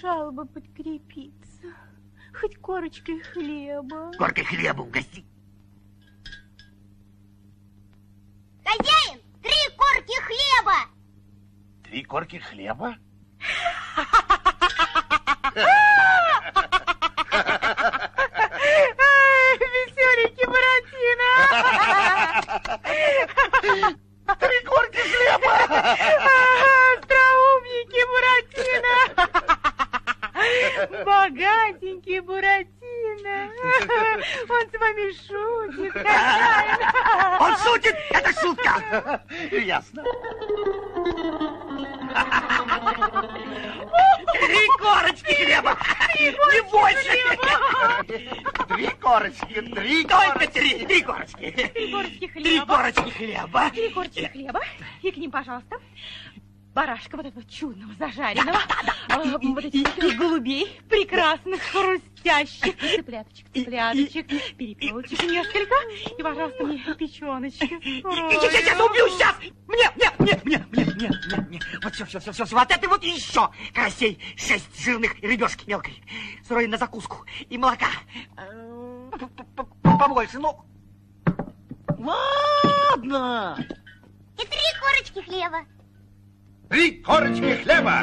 помешало бы подкрепиться. Хоть корочкой хлеба. Коркой хлеба угости. Хозяин, 3 корки хлеба. 3 корки хлеба? Веселенький Буратино. 3 корки хлеба. Остроумненький Буратино. Богатенький Буратино. Он с вами шутит, хозяин. Он шутит? Это шутка. Ясно. 3 корочки хлеба. Не больше. 3 корочки, 3 только 3 корочки. 3 корочки хлеба. 3 корочки хлеба. 3 корочки хлеба. И к ним, пожалуйста, барашка вот этого чудного, зажаренного. Вот этих голубей прекрасных, хрустящих. Цыпляточек, перепелочек несколько. И, пожалуйста, мне печеночки. Сейчас убью, сейчас! Мне. Вот все. Вот это вот еще карасей 6 жирных и рыбешки мелкой. Сырой на закуску. И молока. Побольше, ну. Ладно. И 3 корочки хлеба. 3 корочки хлеба.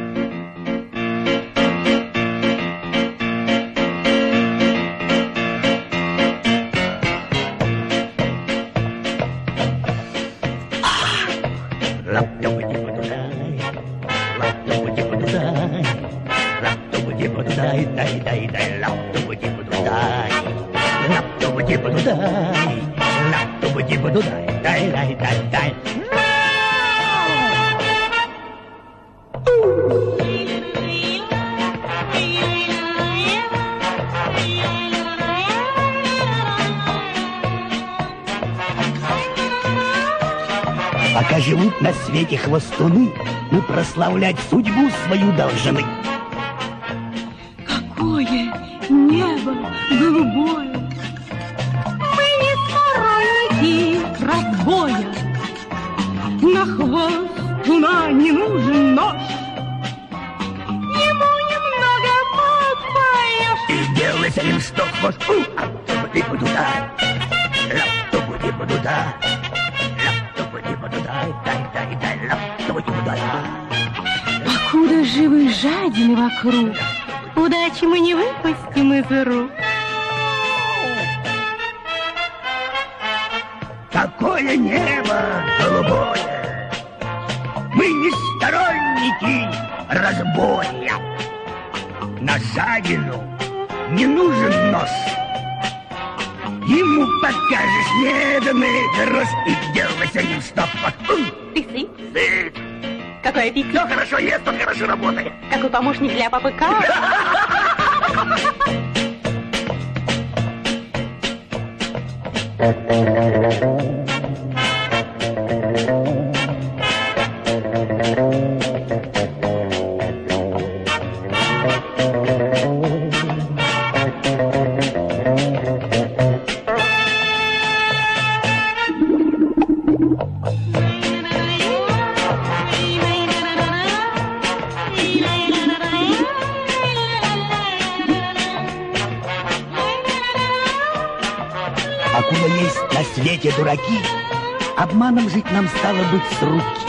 Пока живут на свете хвостуны, мы прославлять судьбу свою должны. Какое небо голубое! Мы не сторонники разбоя. На хвостуна не нужен нож. Ему немного подпоешь. И делай с ним что хвост. Покуда живы жадины вокруг, удачи мы не выпустим из рук. Какое небо голубое! Мы не сторонники разбоя. На жадину не нужен нос. Ему покажешь неданный грош и делай с ним стоп. Ты сыт? Сыт. Какой аппетит? Все хорошо ест, он хорошо работает. Какой помощник для папы Карла? Покуда есть на свете дураки, обманом жить нам стало быть с руки.